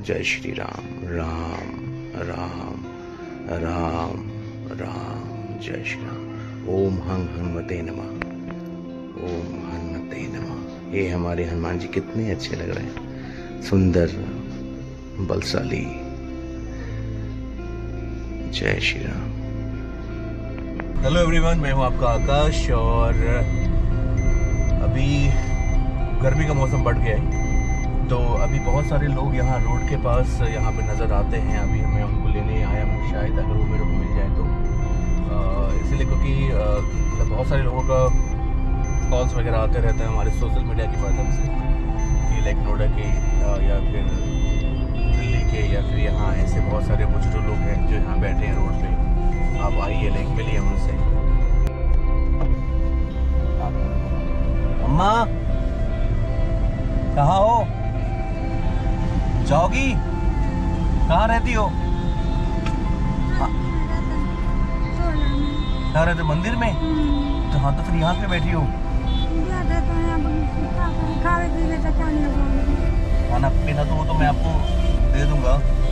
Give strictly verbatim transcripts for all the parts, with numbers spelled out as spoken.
जय श्री राम। राम राम राम राम जय श्री राम। ओम हंग हनुमते नमः। ओम हनुमते नमः। ये हमारे हनुमान जी कितने अच्छे लग रहे हैं, सुंदर बलशाली। जय श्री राम। हेलो एवरीवन, मैं हूं आपका आकाश और अभी गर्मी का मौसम बढ़ गया है तो अभी बहुत सारे लोग यहाँ रोड के पास यहाँ पे नज़र आते हैं। अभी मैं उनको लेने आया हूँ, शायद अगर वो मेरे को मिल जाए तो, इसीलिए क्योंकि मतलब बहुत सारे लोगों का कॉल्स वगैरह आते रहते हैं हमारे सोशल मीडिया के माध्यम से कि लाइक नोएडा के या फिर दिल्ली के या फिर यहाँ ऐसे बहुत सारे बुजुर्ग लोग हैं जो यहाँ बैठे हैं रोड पे। आप आइए, लाइक मिलिए उनसे। अम्मा कहाँ हो? जाओगी? कहाँ रहती हो? कहाँ रहते? मंदिर में? तो हाँ, तो फिर यहाँ पे बैठी हो? खाना पीना तो वो तो मैं आपको दे दूंगा,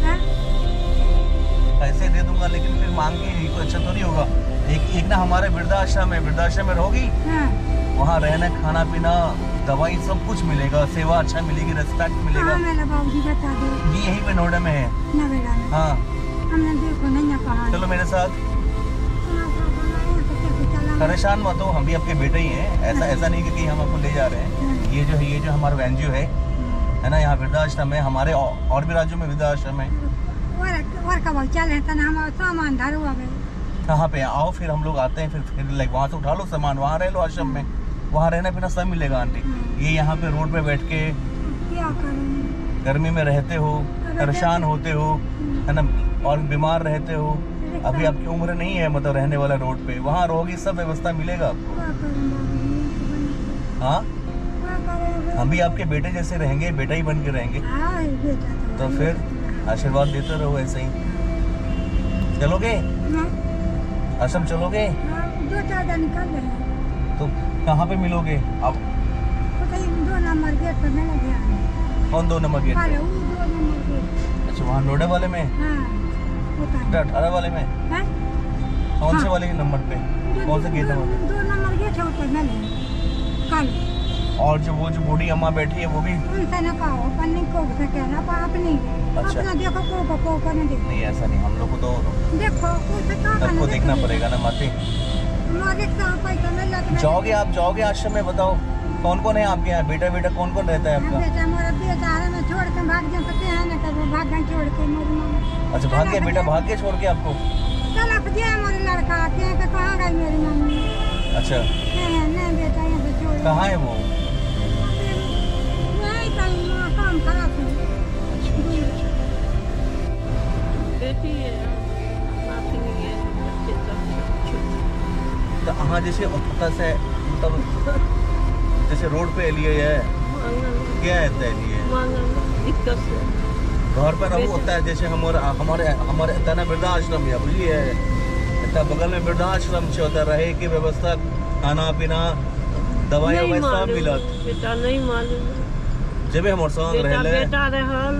पैसे दे दूंगा, लेकिन फिर मांगे ही कोई अच्छा तो नहीं होगा। एक एक ना हमारे वृद्धाश्रम है, वृद्धाश्रम में रहोगी, वहाँ रहना, खाना पीना, दवाई सब कुछ मिलेगा, सेवा अच्छा मिलेगी, रेस्पेक्ट मिलेगा। जी यहीं पे नोएडा में है। हाँ चलो मेरे साथ। परेशान मत हो, हम भी आपके बेटे ही हैं। ऐसा ऐसा नहीं कि हम आपको ले जा रहे हैं। ये जो है ये जो हमारा एनजीओ है है ना, यहाँ वृद्धाश्रम है। हमारे और भी राज्यों में वृद्धाश्रम है। कहाँ पे आओ, फिर हम लोग आते हैं, फिर फिर लाइक वहाँ से उठा लो सामान, वहाँ रह लो आश्रम में, वहाँ रहना पीना सब मिलेगा आंटी। ये यहाँ पे रोड पे बैठ के गर्मी में रहते हो, परेशान होते हो, है ना, और बीमार रहते हो। अभी आपकी उम्र नहीं है मतलब रहने वाला रोड पे, वहाँ रहोगी, सब व्यवस्था मिलेगा आपको। हाँ, हम भी आपके बेटे जैसे रहेंगे, बेटा ही बन के रहेंगे। तो फिर आशीर्वाद देते रहो ऐसे ही। चलोगे आश्रम? चलोगे? दो चार दिन निकल रहे। तो कहाँ पे मिलोगे आप? दो नंबर गेट पे मिल गया। कौन दो नंबर गेट? अच्छा, वहाँ नोएडा वाले में? अठारह वाले में? है? कौन से वाले नंबर पे? कौन सा गेट है? दो नंबर गेट है, ऊपर मिले कल। और जो वो जो बूढ़ी अम्मा बैठी है वो भी? उनसे न कहो, पन्नी को से कहना पा अपनी। अच्छा। अपना देखो को को को को नहीं देखो। नहीं ऐसा नहीं, हम लोग को तो देखो कुछ का सबको देखना पड़ेगा ना माते। जाओगे आप? जाओगे आश्रम में? बताओ कौन कौन है आपके यहाँ? बेटा बेटा कौन कौन रहता है आपका? बेटा मेरा बेटा है, मैं छोड़ के भाग जा सकते हैं ना, कब भाग गए छोड़ के मेरी मम्मी। अच्छा, भाग गया बेटा? भाग गया छोड़ के आपको? चल अब दिया मेरे लड़का के के कहां गई मेरी मम्मी? अच्छा, नहीं नहीं बेटा यहाँ से छोड़। कहाँ है वो? नहीं कहीं काम खराब है। बेटी है, माफी नहीं है, बच्चे तो हाँ, जैसे से मतलब जैसे रोड पे लिए है क्या है लिए दिक्कत से घर पर रहू होता है। जैसे हमारे हमारे हमारे तना वृद्धाश्रम है, बुझलिए, इतना बगल में वृद्धाश्रम से होता, रहे की व्यवस्था, खाना पीना, दवाई ववाई सब मिलत। बेटा नहीं मालूम, जब हमारे संग रहले बेटा रहल,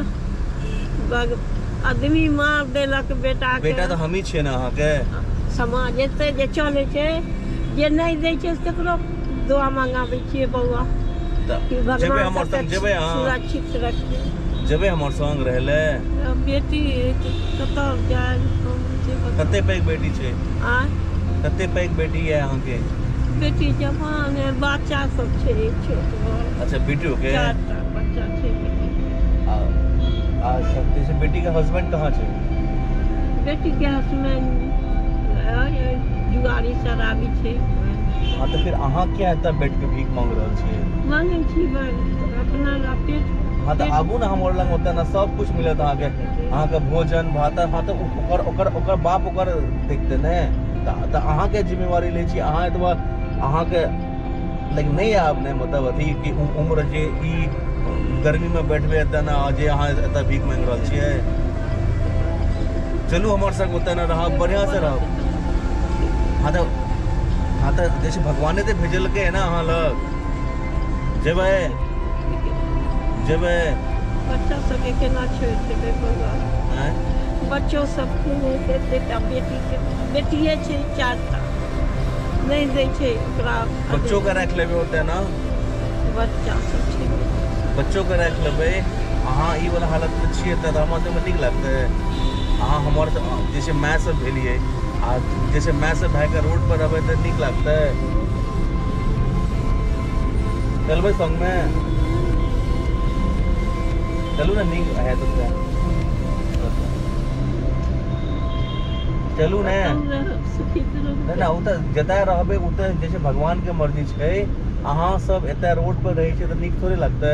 आदमी मार देलक बेटा के। बेटा तो हम ही छे ना अहाँ के समाज एते जे चले छे, जे नहीं दे छे तकरो दुआ मांगाबे छिए बउआ कि भगवान जेबे सुरक्षित रखे। जेबे हमर संग रहले बेटी कत जाए? कते पैक बेटी छे? आ कते पैक बेटी है अहाँ के? बेटी जवान है, बच्चा सब छे छोट। अच्छा, बेटी हो के चारटा बच्चा छे। आ आ जैसे बेटी का हस्बैंड कहाँ छे? बेटी के हस्बैंड जुगाड़ी शराबी छे। हाँ, तो फिर अहाँ क्या है तब बैठ के भीख मांग रहे छे? मांगे छी अपना पेट। हाँ, तो आबू ना हमर लंग होता ना, सब कुछ मिलत अहाँ के, अहाँ के भोजन भात। हाँ, तो ओकर ओकर ओकर बाप ओकर देखते ने, तो अहाँ के जिम्मेवारी ले छी। अहाँ एतबा अहाँ के लेकिन नहीं है आपने मतलब अथी कि उम्र जे ई गर्मी में बैठबे एत ना, जे अहाँ एत भीख मांग रहल छियै। चलू हमर संग ओतऽ ना रहब, बढ़िया से रहब। हाँ तो हाँ तो जैसे भगवाने तो भेजल के है ना अहाँ लग, जेबे जेबे बच्चा सबके केना छोड़ देबै बउआ? हैं? बच्चों सब बेटा बेटी के बेटिए छै चारटा, नहीं दै छै ओकरा। बच्चों का रख लेबे होते है ना, बच्चा सब छै, बच्चों का रख लेबे। अहाँ ई वाला हालत में छियै तऽ हमरा तऽ नीक लागतै। अहाँ हमर जैसे माय सब भेलिए आ जैसे माय सब भाई के रोड पर रहबै तऽ नीक लागतै। चलबै संग में, चलू ना, नीक है तो क्या, चलू ने। नहीं ना उत जतय रहबै उतय जैसे भगवान के मर्जी छै। अहाँ सब एतय रोड पर रहै छै तऽ नीक थोड़े लगतै।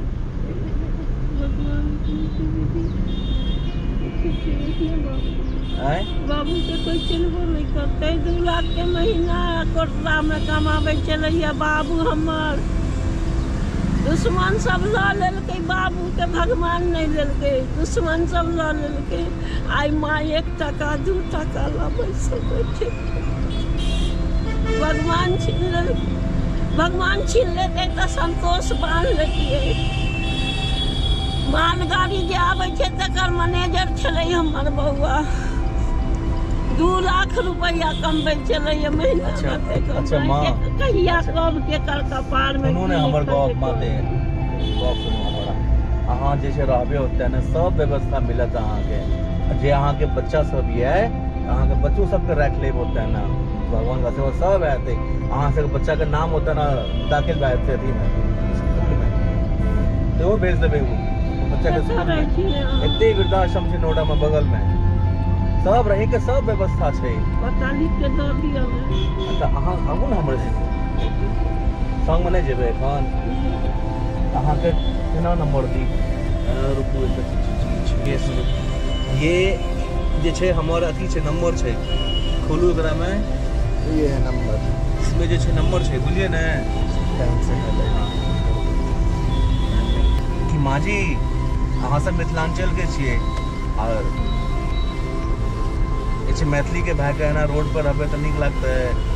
बाबू के कोई चिन्हबो नहीं करते। दू लाख के महीना कोटला में कमाबे चलैया बाबू हमर। दुश्मन सब लऽ लेलकै बाबू के, भगवान नहीं लेलकै, दुश्मन सब लऽ लेलकै। आई माँ एक टका दू टका लाबै सकै छै, भगवान छीन लेलकै। भगवान छीन लेतै तऽ संतोष बांध लेतियै। मालगाड़ी जे आबै छै तकर मैनेजर छलै हमर बउआ। दू लाख रुपया कमबै छलैया महीना। अच्छा, अच्छा माँ, कहिया कब के कर कपार में सुनू ने हमर गप माते, गप सुनू हमरा। अहाँ जैसे रहबे होते ने सब व्यवस्था मिलत अहाँ के। जे अहाँ के बच्चा सब ये अहाँ के बच्चों सब के रख लेब होते है ना, भगवान का सेवा सब आते। अहाँ से बच्चा के नाम होता ना दाखिल बात से थी में स्कूल में, तो वो भेज देबे। वो बच्चा के स्कूल में एते वृद्धाश्रम छै नोएडा में बगल में, सब रहे के सब व्यवस्था छै। पता लिख के दऽ दियौ। अच्छा अहाँ आबू ना हमरे संग में नहीं जेबै एखन। अहाँ के केना नंबर दी, रुकू ये सुनू, ये जे छै हमर अथी छै, नंबर छै, खोलू एकरा में, ये है नंबर, इसमें जे छै नंबर छै, बुझलिए ने। कि माँ जी अहाँ सब मिथिलांचल के छियै और जे मैथिली के भाई के ना रोड पर रहबै तऽ नीक लागतै।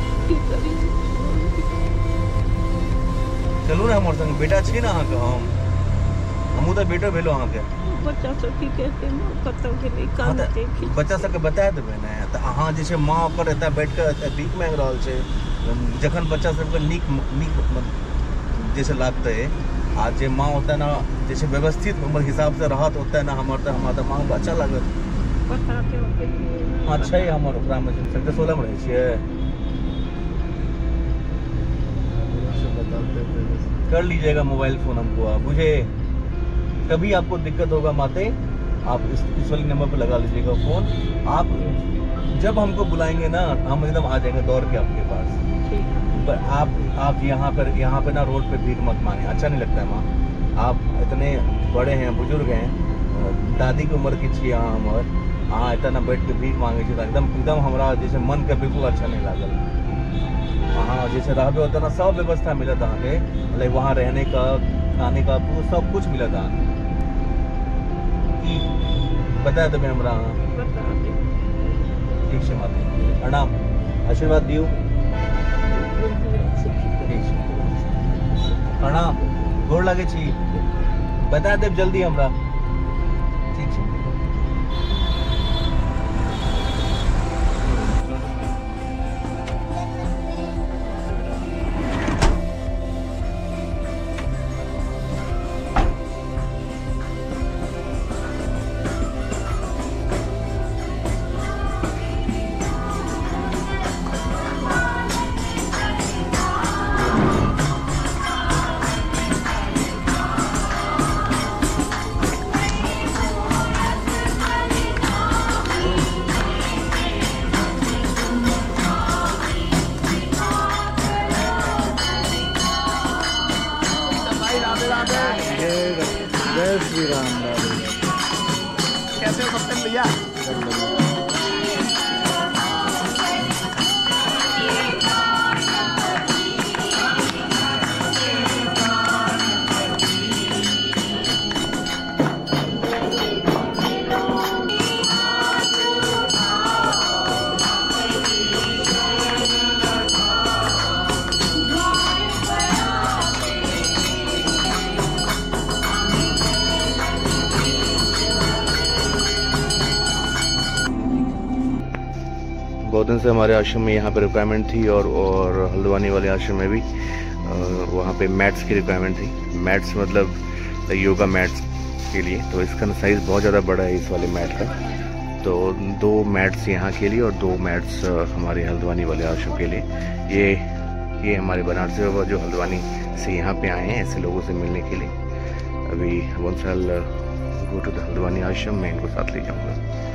चलू ना हमर संग, बेटा छी ना अहाँ के, हम हमहूँ तऽ बेटो भेलो अहाँ के। बच्चा सब की कहते कतौ गेलै कानते। बच्चा सबके बता देबै ने तऽ अहाँ जे छै माँ ओकर एतऽ बैठ के भीख मांगि रहल छै। जखन बच्चा सबके नीक नीक जैसे लागतै आ जे माँ होता ना जैसे व्यवस्थित हमर हिसाब से रहत होता ना हमर तऽ हमरा तऽ माँ के अच्छा लागत। बता देबै। हाँ छै हमर ओकरा में सेक्टर सोलह में रहै छियै। कर लीजिएगा मोबाइल फोन हमको, आप मुझे कभी आपको दिक्कत होगा माते आप इस, इस वाले नंबर पर लगा लीजिएगा फोन। आप जब हमको बुलाएंगे ना हम एकदम आ जाएंगे दौड़ के आपके पास। पर आप आप यहाँ पर यहाँ पे ना रोड पे भीख मत मांगे, अच्छा नहीं लगता है माँ। आप इतने बड़े हैं, बुजुर्ग हैं, दादी की उम्र की छियै अहाँ हमर, अहाँ इतना बैठ के भीख मांगे छी एकदम एकदम हमरा जैसे मन के बिल्कुल अच्छा नहीं लागल। अहाँ जैसे रहबे होता ना सब व्यवस्था मिलत अहाँ के, मतलब वहाँ रहने का खाने का पूरा सब कुछ मिलत अहाँ। बता देबै हमरा अहाँ। ठीक छै माते, प्रणाम, आशीर्वाद दियौ। ठीक छै प्रणाम, गोर लागै छी, बता देब जल्दी हमरा। ठीक छै। जय श्री राम। कैसे हो सप्तम भैया? बहुत दिन से हमारे आश्रम में यहाँ पे रिक्वायरमेंट थी और और हल्द्वानी वाले आश्रम में भी वहाँ पे मैट्स की रिक्वायरमेंट थी। मैट्स मतलब योगा मैट्स के लिए, तो इसका साइज़ बहुत ज़्यादा बड़ा है इस वाले मैट का। तो दो मैट्स यहाँ के लिए और दो मैट्स हमारे हल्द्वानी वाले आश्रम के लिए। ये ये हमारे बनारसी बाबा जो हल्द्वानी से यहाँ पे आए हैं ऐसे लोगों से मिलने के लिए। अभी वन साल गो टू द हल्द्वानी आश्रम में इनको साथ ले जाऊँगा।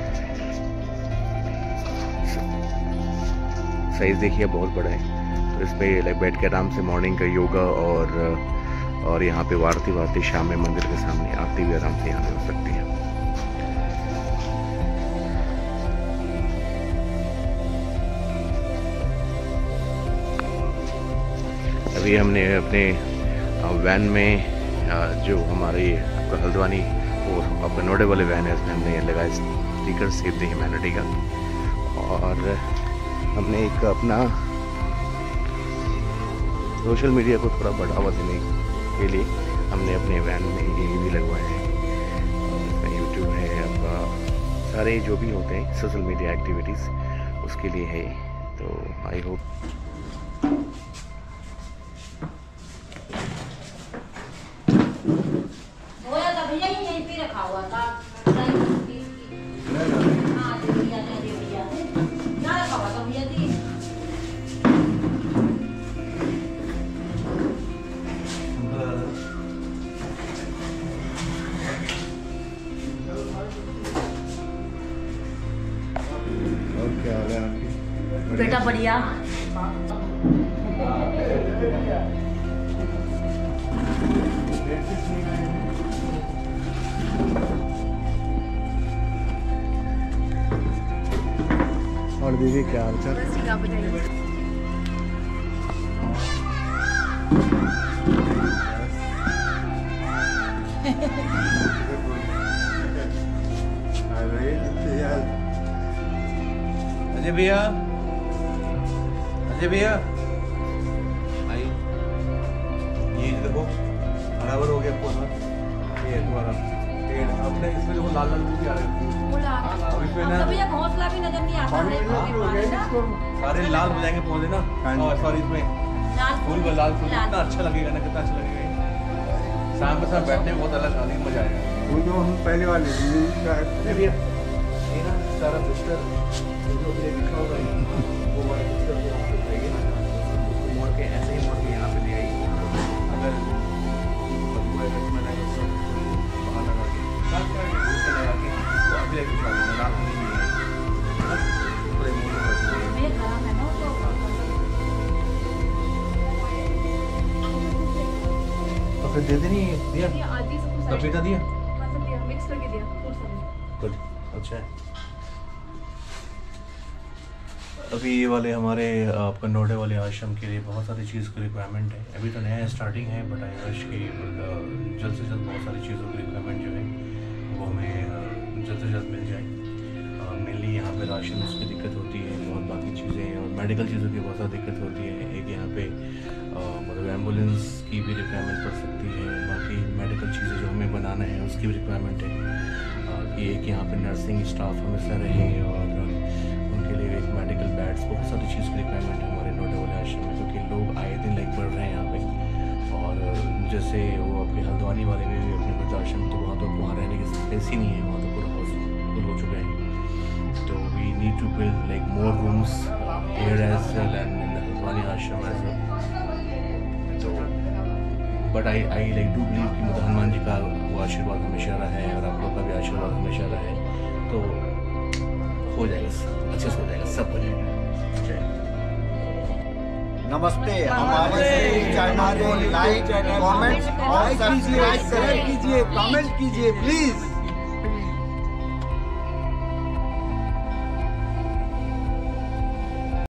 साइज़ देखिए बहुत बड़ा है, तो इस पर लाइक बैठ के आराम से मॉर्निंग का योगा और और यहाँ पे आरती वारती शाम में मंदिर के सामने आरती भी आराम से यहाँ पे हो सकती है। अभी हमने अपने वैन में जो हमारे हल्द्वानी वो अपने नोडे वाले वैन है उसमें हमने ये लगाया स्टिकर सेव द ह्यूमैनिटी का, और हमने एक अपना सोशल मीडिया को थोड़ा बढ़ावा देने के लिए हमने अपने वैन में ये भी लगवाया है। इसमें यूट्यूब है, आपका सारे जो भी होते हैं सोशल मीडिया एक्टिविटीज़ उसके लिए है। तो आई होप बेटा बढ़िया। और दीदी क्या हाल चाल? अजय भैया, अजय भैया आई, ये देखो बराबर हो गया फोन। ये तुम्हारा पेड़ अपने इसमें देखो लाल लाल भी आ रहे हैं। अब इसमें ना भैया घोंसला भी नजर नहीं आता है, सारे लाल हो जाएंगे पौधे ना। और सॉरी इसमें फूल का लाल फूल कितना अच्छा लगेगा ना, कितना अच्छा लगेगा। शाम के साथ बैठने में बहुत अलग अलग मजा आएगा। वो जो हम पहले वाले भैया ये ना सारा बिस्तर जो भी लिखा होगा वो वाला बिस्तर को आप लगाइए, मोड़ के ऐसे ही मोड़ के यहाँ पे ले आइए। अगर बदबू है तो मैंने बाहर लगा के साथ करके लगा के तो अभी एक साथ रात में नहीं आएगी पूरे मोड़ पर। तो फिर दे देनी दिया कविता दिया मिक्स करके दिया गुड, अच्छा है। अभी ये वाले हमारे आपका नोडे वाले आश्रम के लिए बहुत सारी चीज़ की रिक्वायरमेंट है। अभी तो नया स्टार्टिंग है, बट आई विश कि जल्द से जल्द बहुत सारी चीज़ों की रिक्वायरमेंट जो है वो हमें जल्द से जल्द मिल जाए। मेनली यहाँ पे राशन उसकी दिक्कत होती है, बहुत बाकी चीज़ें और मेडिकल चीज़ों की बहुत ज़्यादा दिक्कत होती है। एक यहाँ पे मतलब एम्बुलेंस की भी रिक्वायरमेंट पड़ सकती है, बाकी मेडिकल चीज़ें जो हमें बनाना है उसकी भी रिक्वायरमेंट है कि एक यहाँ पे नर्सिंग स्टाफ हमेशा रहे और उनके लिए एक मेडिकल बेड्स, बहुत सारी चीज़ की रिक्वायरमेंट है हमारे नोडे वाले आश्रम में, क्योंकि लोग आए दिन लाइक बढ़ रहे हैं यहाँ पे। और जैसे वो आपके हल्द्वानी वाले में भी अपने वृद्धाश्रम, तो वहाँ तो वहाँ रहने की स्पेस ही नहीं है, वहाँ तो पूरा हाउस फुल हो चुका है। तो we need to build like more rooms here as well and in the Haldwani ashram as well. तो but I I like do believe कि मतलब हनुमान जी का वो आशीर्वाद हमेशा रहा है और आप लोग का भी आशीर्वाद हमेशा रहा है, तो हो जाएगा, अच्छे से हो जाएगा, सब हो जाएगा। नमस्ते, हमारे चैनल को लाइक, कमेंट और सब्सक्राइब कीजिए, कमेंट कीजिए प्लीज।